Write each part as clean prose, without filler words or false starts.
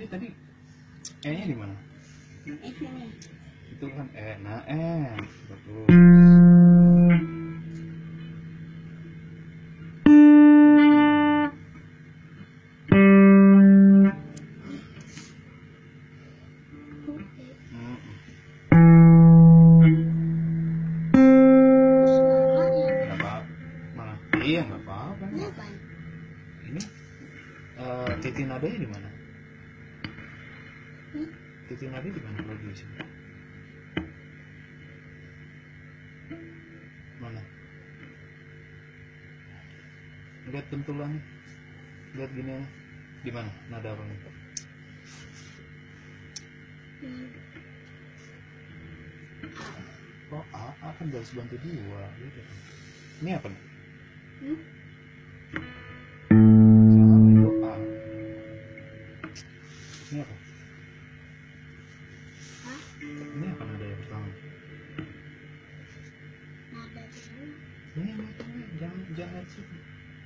tadi E-nya di mana? Sini. Itu kan E. Nah, bagus. Iya, nggak apa-apa. Ini titik nadanya di mana? Titik nada di mana lagi di sini? Mana? Lihat bentulannya. Lihat gini ya. Di mana nada apa nih? Oh, A kan garis bantu 2 gitu. Ini apa nih? Salah itu A. Ini apa? Ini apa nada yang pertama? Nada dulu. Ini yang pertama, jangan sini.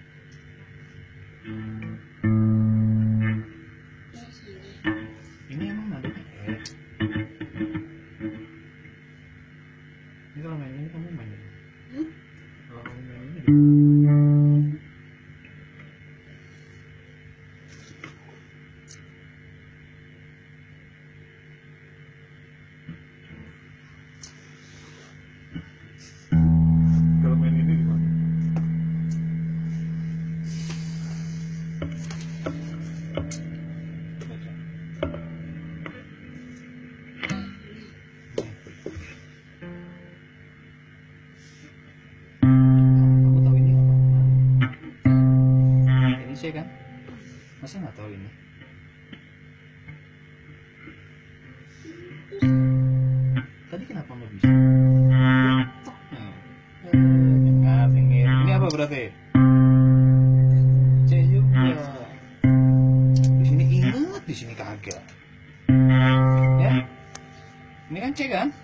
Ya sini. Ini emang nadanya E. Ini kalau main ini kamu main ini. Kalau kamu main ini di kalau main ini di mana? Baca. Kamu tahu ini apa? Ini C kan? Masa nggak tahu ini? Tadi kenapa nggak bisa? Ini apa berarti? C juga. Di sini ingat, di sini kagak. Ya? Ini kan C kan?